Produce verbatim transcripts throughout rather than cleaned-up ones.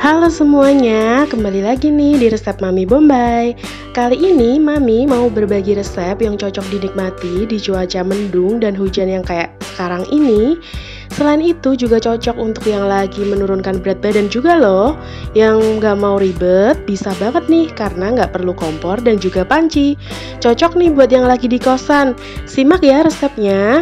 Halo semuanya, kembali lagi nih di resep Mami Bombay. Kali ini Mami mau berbagi resep yang cocok dinikmati di cuaca mendung dan hujan yang kayak sekarang ini. Selain itu juga cocok untuk yang lagi menurunkan berat badan juga loh. Yang gak mau ribet, bisa banget nih karena gak perlu kompor dan juga panci. Cocok nih buat yang lagi di kosan. Simak ya resepnya.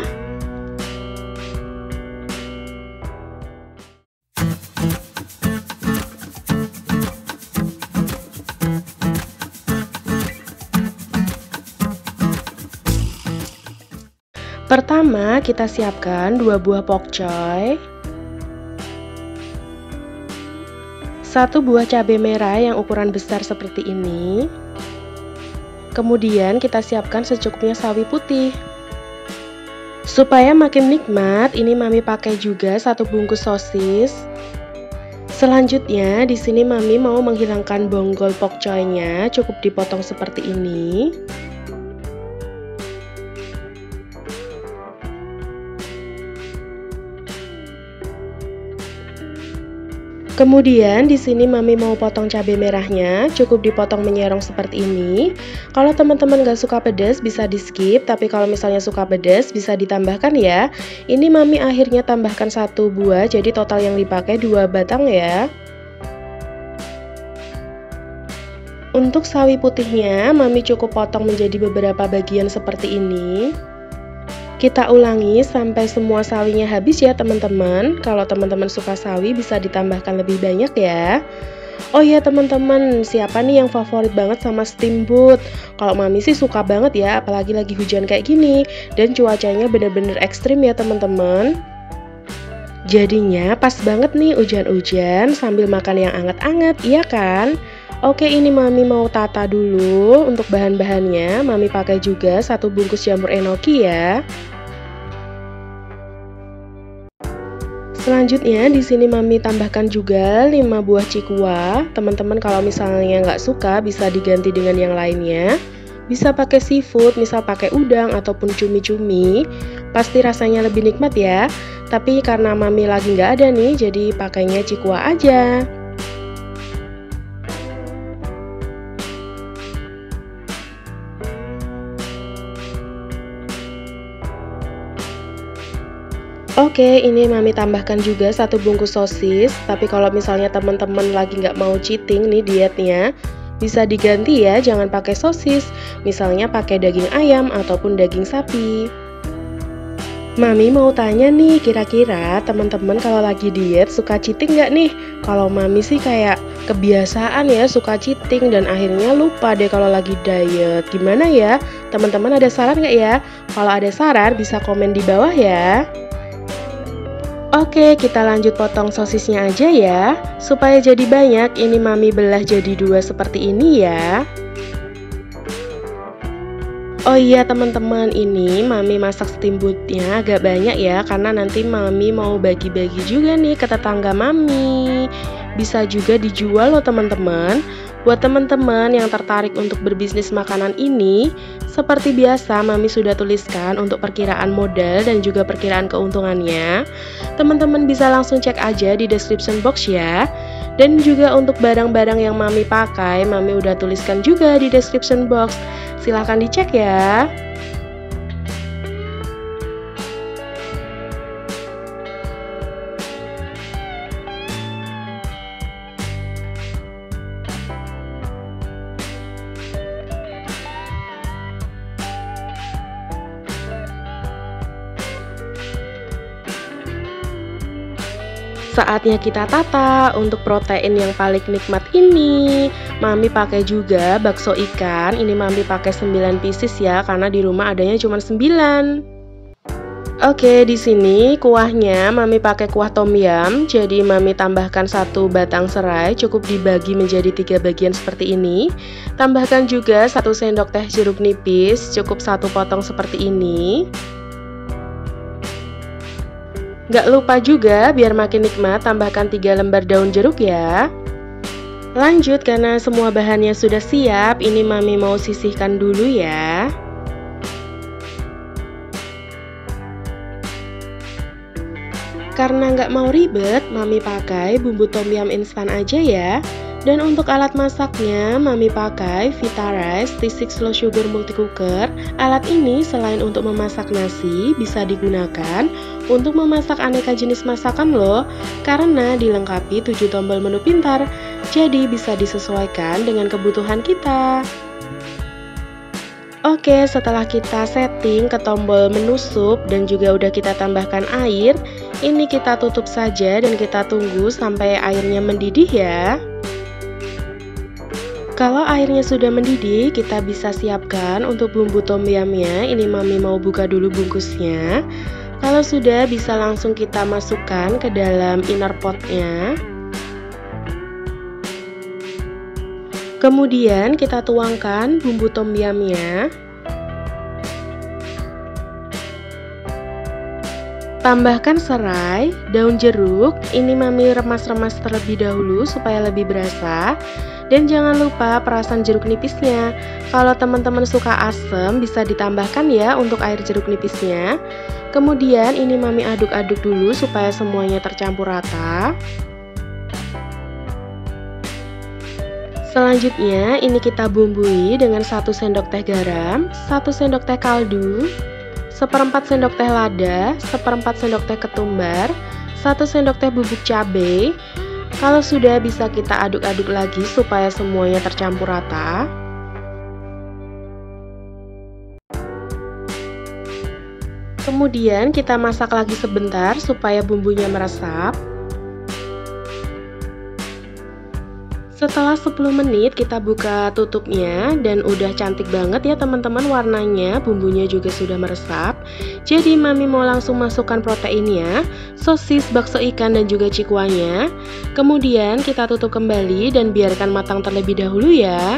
Pertama, kita siapkan dua buah pokcoy, satu buah cabai merah yang ukuran besar seperti ini. Kemudian kita siapkan secukupnya sawi putih. Supaya makin nikmat, ini Mami pakai juga satu bungkus sosis. Selanjutnya, di sini Mami mau menghilangkan bonggol pokcoynya, cukup dipotong seperti ini. Kemudian di sini Mami mau potong cabai merahnya, cukup dipotong menyerong seperti ini. Kalau teman-teman gak suka pedas bisa di skip, tapi kalau misalnya suka pedas bisa ditambahkan ya. Ini Mami akhirnya tambahkan satu buah, jadi total yang dipakai dua batang ya. Untuk sawi putihnya, Mami cukup potong menjadi beberapa bagian seperti ini. Kita ulangi sampai semua sawinya habis ya teman-teman. Kalau teman-teman suka sawi bisa ditambahkan lebih banyak ya. Oh iya teman-teman, siapa nih yang favorit banget sama steamboat? Kalau Mami sih suka banget ya, apalagi lagi hujan kayak gini. Dan cuacanya bener-bener ekstrim ya teman-teman. Jadinya pas banget nih hujan-hujan sambil makan yang anget-anget, iya kan? Oke, ini Mami mau tata dulu. Untuk bahan-bahannya Mami pakai juga satu bungkus jamur enoki ya. Selanjutnya di sini Mami tambahkan juga lima buah cikua. Teman-teman kalau misalnya nggak suka bisa diganti dengan yang lainnya. Bisa pakai seafood, misal pakai udang ataupun cumi-cumi. Pasti rasanya lebih nikmat ya. Tapi karena Mami lagi nggak ada nih, jadi pakainya cikua aja. Oke, ini Mami tambahkan juga satu bungkus sosis. Tapi kalau misalnya teman-teman lagi nggak mau cheating nih dietnya, bisa diganti ya, jangan pakai sosis. Misalnya pakai daging ayam ataupun daging sapi. Mami mau tanya nih, kira-kira teman-teman kalau lagi diet suka cheating nggak nih? Kalau Mami sih kayak kebiasaan ya suka cheating dan akhirnya lupa deh kalau lagi diet. Gimana ya? Teman-teman ada saran nggak ya? Kalau ada saran bisa komen di bawah ya. Oke, kita lanjut potong sosisnya aja ya. Supaya jadi banyak, ini Mami belah jadi dua seperti ini ya. Oh iya teman-teman, ini Mami masak steamboatnya agak banyak ya, karena nanti Mami mau bagi-bagi juga nih ke tetangga Mami. Bisa juga dijual loh teman-teman. Buat teman-teman yang tertarik untuk berbisnis makanan ini, seperti biasa Mami sudah tuliskan untuk perkiraan modal dan juga perkiraan keuntungannya. Teman-teman bisa langsung cek aja di description box ya. Dan juga untuk barang-barang yang Mami pakai, Mami udah tuliskan juga di description box. Silahkan dicek ya. Saatnya kita tata. Untuk protein yang paling nikmat ini Mami pakai juga bakso ikan. Ini Mami pakai sembilan pieces ya, karena di rumah adanya cuma sembilan. Oke, di sini kuahnya Mami pakai kuah tom yum. Jadi Mami tambahkan satu batang serai, cukup dibagi menjadi tiga bagian seperti ini. Tambahkan juga satu sendok teh jeruk nipis, cukup satu potong seperti ini. Gak lupa juga biar makin nikmat tambahkan tiga lembar daun jeruk ya. Lanjut, karena semua bahannya sudah siap, ini Mami mau sisihkan dulu ya. Karena nggak mau ribet, Mami pakai bumbu tom yum instan aja ya. Dan untuk alat masaknya, Mami pakai Vita Rice T enam Low Sugar Multi Cooker. Alat ini selain untuk memasak nasi, bisa digunakan untuk memasak aneka jenis masakan loh. Karena dilengkapi tujuh tombol menu pintar, jadi bisa disesuaikan dengan kebutuhan kita. Oke, setelah kita setting ke tombol menu sup dan juga udah kita tambahkan air, ini kita tutup saja dan kita tunggu sampai airnya mendidih ya. Kalau airnya sudah mendidih, kita bisa siapkan untuk bumbu tom yumnya. Ini Mami mau buka dulu bungkusnya. Kalau sudah, bisa langsung kita masukkan ke dalam inner potnya. Kemudian kita tuangkan bumbu tom yumnya. Tambahkan serai, daun jeruk. Ini Mami remas-remas terlebih dahulu supaya lebih berasa. Dan jangan lupa perasan jeruk nipisnya. Kalau teman-teman suka asam, bisa ditambahkan ya untuk air jeruk nipisnya. Kemudian ini Mami aduk-aduk dulu supaya semuanya tercampur rata. Selanjutnya ini kita bumbui dengan satu sendok teh garam, satu sendok teh kaldu, seperempat sendok teh lada, seperempat sendok teh ketumbar, satu sendok teh bubuk cabai. Kalau sudah, bisa kita aduk-aduk lagi supaya semuanya tercampur rata. Kemudian kita masak lagi sebentar supaya bumbunya meresap. Setelah sepuluh menit kita buka tutupnya dan udah cantik banget ya teman-teman warnanya, bumbunya juga sudah meresap. Jadi Mami mau langsung masukkan proteinnya, sosis, bakso ikan dan juga cikuanya. Kemudian kita tutup kembali dan biarkan matang terlebih dahulu ya.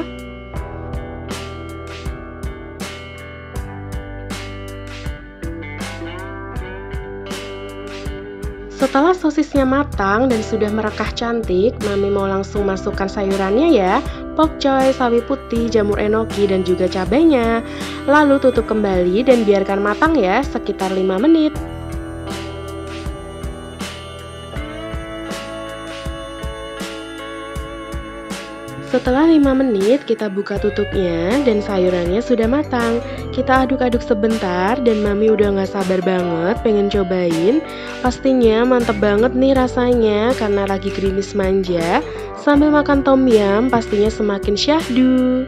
Setelah sosisnya matang dan sudah merekah cantik, Mami mau langsung masukkan sayurannya ya, pokcoy, sawi putih, jamur enoki, dan juga cabenya. Lalu tutup kembali dan biarkan matang ya, sekitar lima menit. Setelah lima menit, kita buka tutupnya dan sayurannya sudah matang. Kita aduk-aduk sebentar dan Mami udah gak sabar banget pengen cobain. Pastinya mantep banget nih rasanya karena lagi gerimis manja. Sambil makan tom yum pastinya semakin syahdu.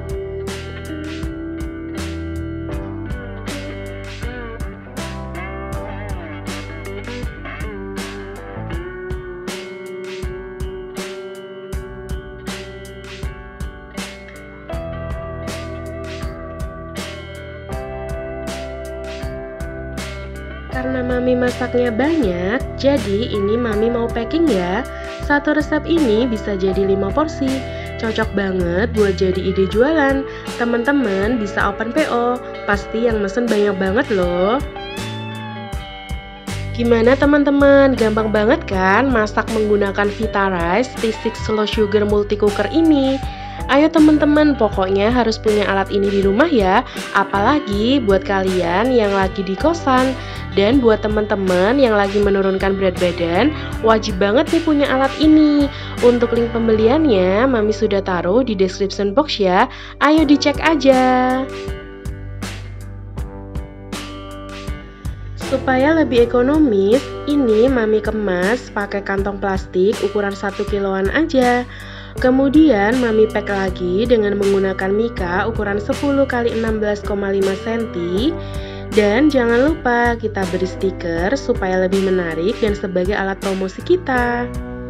Karena Mami masaknya banyak, jadi ini Mami mau packing ya. Satu resep ini bisa jadi lima porsi. Cocok banget buat jadi ide jualan. Teman-teman bisa open P O, pasti yang mesen banyak banget loh. Gimana teman-teman? Gampang banget kan masak menggunakan Vita Rice T enam Low Sugar Multi Cooker ini? Ayo teman-teman, pokoknya harus punya alat ini di rumah ya. Apalagi buat kalian yang lagi di kosan. Dan buat teman-teman yang lagi menurunkan berat badan, wajib banget nih punya alat ini. Untuk link pembeliannya, Mami sudah taruh di description box ya. Ayo dicek aja. Supaya lebih ekonomis, ini Mami kemas pakai kantong plastik ukuran satu kiloan aja. Kemudian Mami pack lagi dengan menggunakan mika ukuran sepuluh kali enam belas koma lima sentimeter. Dan jangan lupa kita beri stiker supaya lebih menarik dan sebagai alat promosi kita.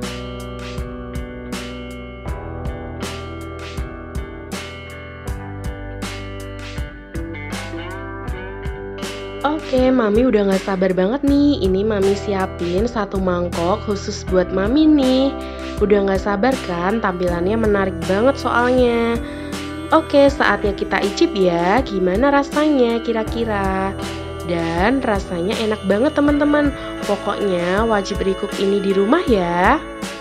Oke, Mami udah gak sabar banget nih. Ini Mami siapin satu mangkok khusus buat Mami nih. Udah gak sabar kan, tampilannya menarik banget soalnya. Oke, saatnya kita icip ya, gimana rasanya kira-kira. Dan rasanya enak banget teman-teman. Pokoknya wajib recook ini di rumah ya.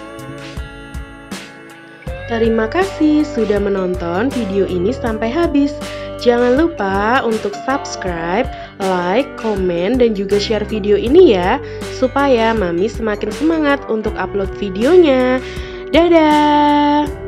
Terima kasih sudah menonton video ini sampai habis. Jangan lupa untuk subscribe, like, komen, dan juga share video ini ya. supaya Mami semakin semangat untuk upload videonya. Dadah!